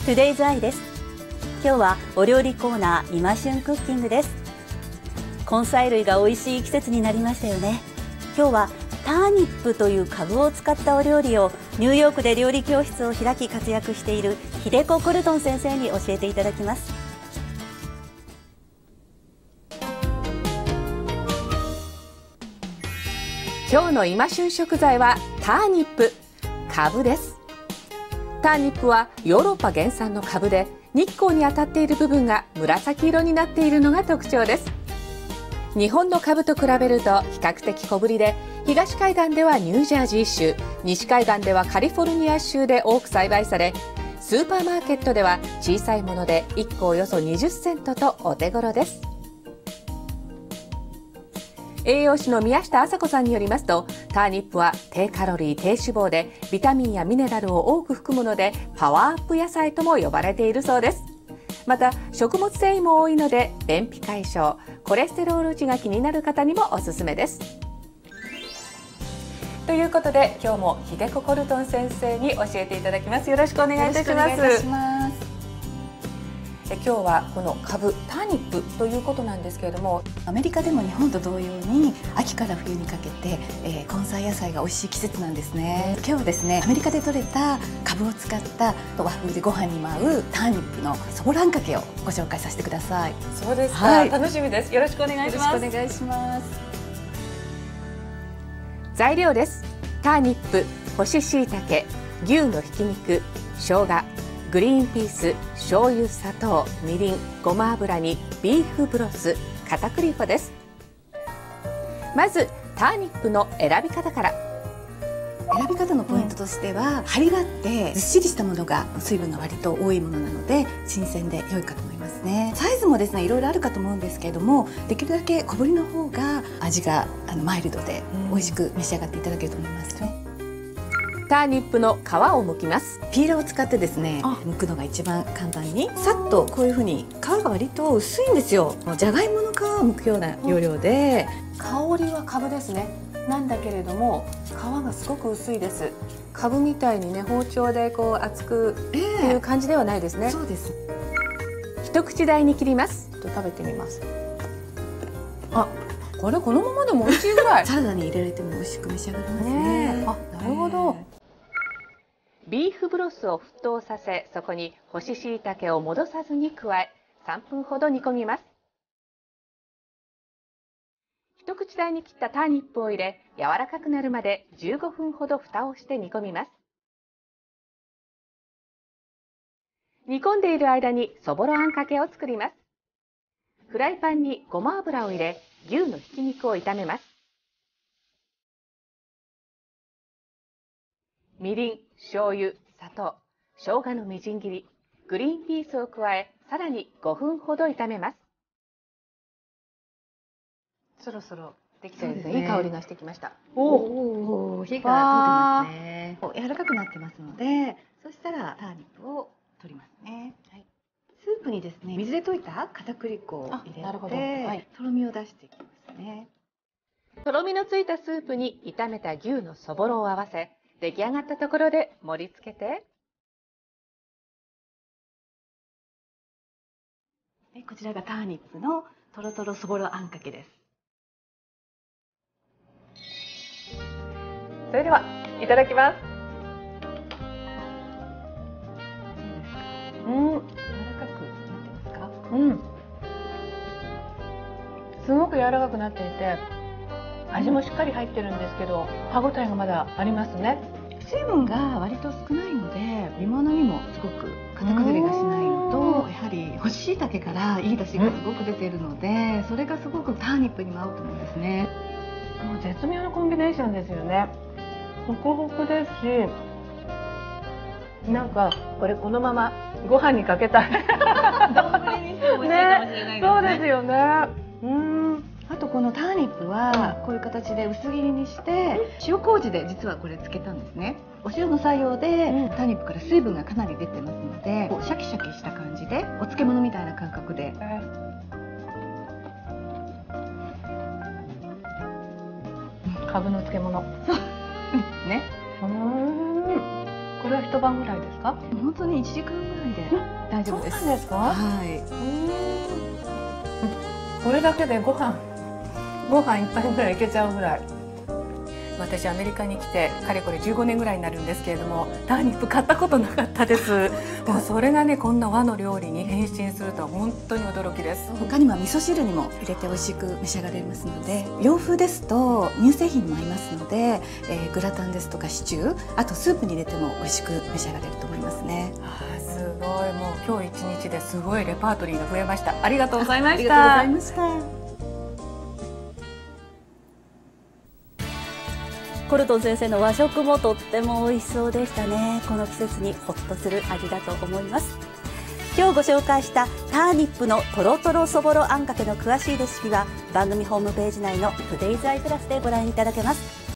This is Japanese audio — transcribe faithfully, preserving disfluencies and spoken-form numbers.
Today's Eye です。今日はお料理コーナー今旬クッキングです。根菜類が美味しい季節になりましたよね。今日はターニップという株を使ったお料理をニューヨークで料理教室を開き活躍している秀子コルトン先生に教えていただきます。 今日の今旬食材はターニップ、株です。ターニップはヨーロッパ原産の株で、日光に当たっている部分が紫色になっているのが特徴です。日本の株と比べると比較的小ぶりで、東海岸ではニュージャージー州、西海岸ではカリフォルニア州で多く栽培され、スーパーマーケットでは小さいものでいっこおよそにじゅっセントとお手頃です。栄養士の宮下麻子さんによりますと、ターニップは低カロリー低脂肪でビタミンやミネラルを多く含むので、パワーアップ野菜とも呼ばれているそうです。また食物繊維も多いので、便秘解消、コレステロール値が気になる方にもおすすめです。ということで、今日も秀子コルトン先生に教えていただきます。よろしくお願いいたします。え今日はこの株ターニップということなんですけれども、 アメリカでも日本と同様に秋から冬にかけて、えー、根菜野菜が美味しい季節なんですね。今日はですね、アメリカで採れた株を使った和風でご飯に舞うターニップのそぼろあんかけをご紹介させてください。 そうですか、はい、楽しみです。よろしくお願いします。 よろしくお願いします。 材料です。ターニップ、干し椎茸、牛のひき肉、生姜、グリーンピース、醤油、砂糖、みりん、ごま油にビーフブロス、片栗粉です。まずターニップの選び方から。 選び方のポイントとしては、うん、張りがあってずっしりしたものが水分が割と多いものなので新鮮で良いかと思いますね。サイズもですね、いろいろあるかと思うんですけれども、できるだけ小ぶりの方が味があのマイルドで美味しく召し上がっていただけると思いますね。 ターニップの皮を剥きます。 ピーラーを使ってですね、剥くのが一番簡単に、さっとこういうふうに皮が割と薄いんですよ。じゃがいもの皮を剥くような要領で、 香りは株ですね。なんだけれども皮がすごく薄いです。株みたいにね、包丁でこう厚くっていう感じではないですね。 えー、そうです。 一口大に切ります。と食べてみます。あ、これこのままでも美味しいぐらい。 サラダに入れられても美味しく召し上がりますね。 ね、あ、なるほど。ビーフブロスを沸騰させ、そこに干し椎茸を戻さずに加え、さんぷんほど煮込みます。一口大に切ったターニップを入れ、柔らかくなるまでじゅうごふんほど蓋をして煮込みます。煮込んでいる間にそぼろあんかけを作ります。フライパンにごま油を入れ、牛のひき肉を炒めます。みりん、醤油、砂糖、生姜のみじん切り、グリーンピースを加え、さらにごふんほど炒めます。そろそろできたようですね。いい香りがしてきました。 おお、火が通ってますね。柔らかくなってますので、そしたらターニップを取りますね。はい、スープにですね、水で溶いた片栗粉を入れて、はい、とろみを出していきますね。 とろみのついたスープに炒めた牛のそぼろを合わせ、出来上がったところで盛り付けて、 こちらがターニップのとろとろそぼろあんかけです。 それではいただきます。うん、柔らかくなってますか？うん。すごく柔らかくなっていて、味もしっかり入ってるんですけど、歯ごたえがまだありますね。 水分が割と少ないので、煮物にもすごく型崩れがしないのと、やはり干し椎茸からいい出汁がすごく出ているので、それがすごくターニップにも合うと思うんですね。 もう絶妙なコンビネーションですよね。ホクホクですし、なんかこれこのままご飯にかけたい。 丼にしても美味しいかもしれないですね。 そうですよね。うん。 あとこのターニップはこういう形で薄切りにして、塩麹で実はこれ漬けたんですね。お塩の作用でターニップから水分がかなり出てますので、シャキシャキした感じでお漬物みたいな感覚で。 かぶの漬物。 そうですね。 うん。 これは一晩ぐらいですか？ 本当にいちじかんぐらいで大丈夫です。 そうなんですか？ はい。 これだけでご飯ご飯一杯ぐらいいけちゃうぐらい。私アメリカに来てかれこれじゅうごねんぐらいになるんですけれども、ターニップ買ったことなかったです。もうそれがね、こんな和の料理に変身するとは本当に驚きです。 他にも味噌汁にも入れて美味しく召し上がれますので、洋風ですと乳製品にも合いますので、えー、グラタンですとかシチュー、あとスープに入れても美味しく召し上がれると思いますね。 あー、すごい。もう今日一日ですごいレパートリーが増えました。ありがとうございました。 ありがとうございました。 コルトン先生の和食もとっても美味しそうでしたね。この季節にホッとする味だと思います。今日ご紹介したターニップのとろとろそぼろあんかけの詳しいレシピは番組ホームページ内のトゥデイズアイプラスでご覧いただけます。